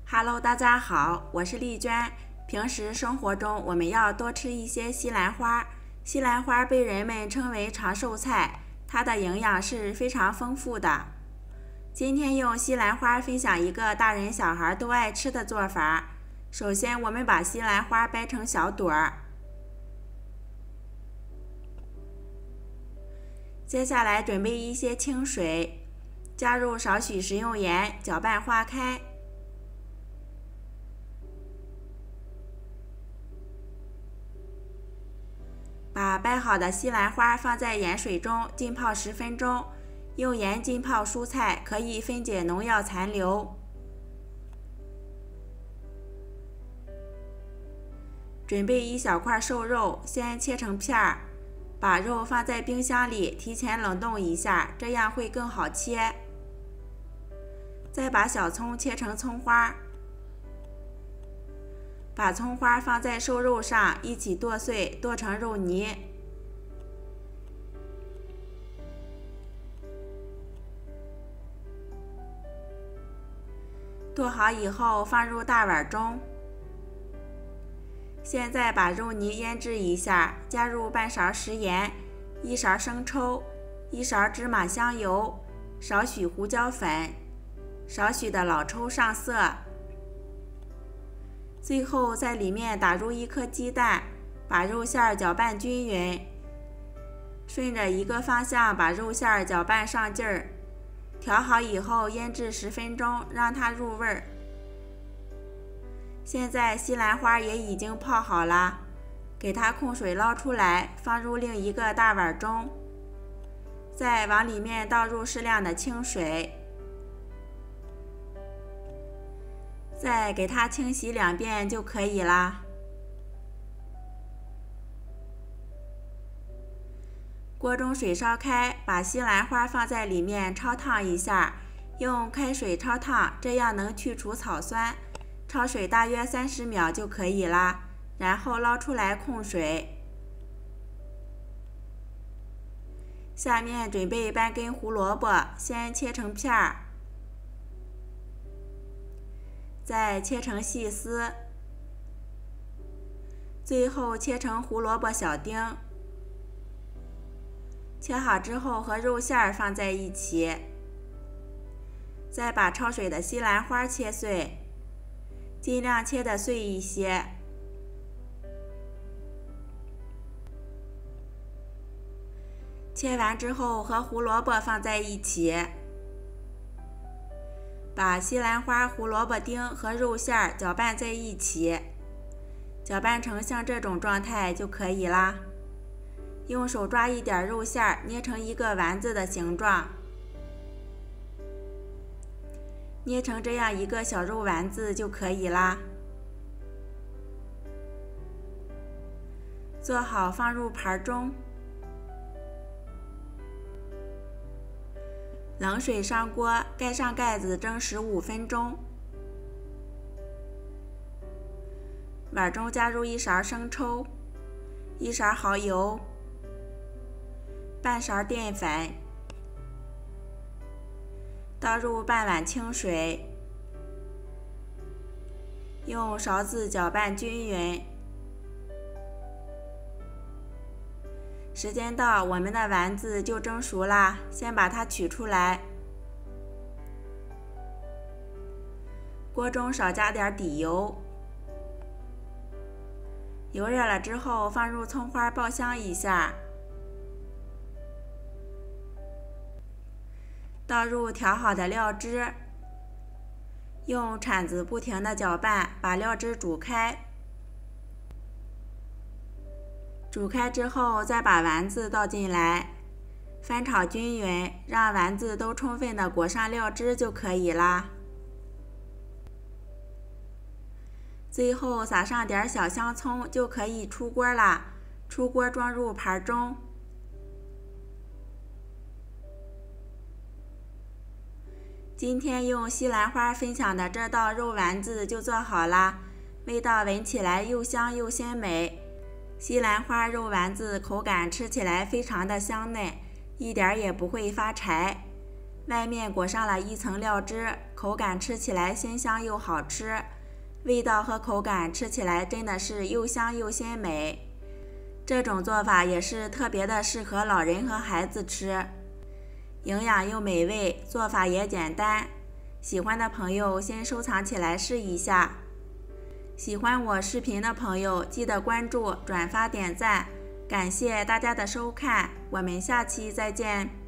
Hello，大家好，我是丽娟。平时生活中我们要多吃一些西兰花。西兰花被人们称为长寿菜，它的营养是非常丰富的。今天用西兰花分享一个大人小孩都爱吃的做法。首先，我们把西兰花掰成小朵儿。接下来准备一些清水，加入少许食用盐，搅拌化开。把掰好的西兰花放在盐水中浸泡10分钟。用盐浸泡蔬菜可以分解农药残留。准备一小块瘦肉，先切成片儿，把肉放在冰箱里提前冷冻一下，这样会更好切。再把小葱切成葱花，把葱花放在瘦肉上一起剁碎，剁成肉泥。剁好以后放入大碗中。现在把肉泥腌制一下，加入半勺食盐、1勺生抽、1勺芝麻香油、少许胡椒粉、少许的老抽上色。最后在里面打入1颗鸡蛋，把肉馅搅拌均匀，顺着一个方向把肉馅搅拌上劲儿。调好以后腌制10分钟，让它入味儿。现在西兰花也已经泡好了，给它控水捞出来，放入另一个大碗中，再往里面倒入适量的清水，再给它清洗2遍就可以啦。锅中水烧开，把西兰花放在里面焯烫一下，用开水焯烫，这样能去除草酸。焯水大约30秒就可以啦，然后捞出来控水。下面准备半根胡萝卜，先切成片儿，再切成细丝，最后切成胡萝卜小丁。切好之后和肉馅放在一起，再把焯水的西兰花切碎，尽量切得碎一些。切完之后和胡萝卜放在一起，把西兰花、胡萝卜丁和肉馅搅拌在一起，搅拌成像这种状态就可以啦。用手抓一点肉馅，捏成一个丸子的形状，捏成这样一个小肉丸子就可以啦。做好放入盘中，冷水上锅，盖上盖子蒸15分钟。碗中加入1勺生抽、1勺蚝油、半勺淀粉，倒入半碗清水，用勺子搅拌均匀。时间到，我们的丸子就蒸熟啦，先把它取出来。锅中少加点底油，油热了之后放入葱花爆香一下，倒入调好的料汁，用铲子不停地搅拌，把料汁煮开。煮开之后再把丸子倒进来，翻炒均匀，让丸子都充分地裹上料汁就可以啦。最后撒上点小香葱就可以出锅啦。出锅装入盘中。今天用西兰花分享的这道肉丸子就做好啦，味道闻起来又香又鲜美。西兰花肉丸子口感吃起来非常的香嫩，一点也不会发柴。 外面裹上了一层料汁，口感吃起来鲜香又好吃，味道和口感吃起来真的是又香又鲜美。这种做法也是特别的适合老人和孩子吃，营养又美味，做法也简单。喜欢的朋友先收藏起来试一下。喜欢我视频的朋友记得关注、转发、点赞，感谢大家的收看，我们下期再见。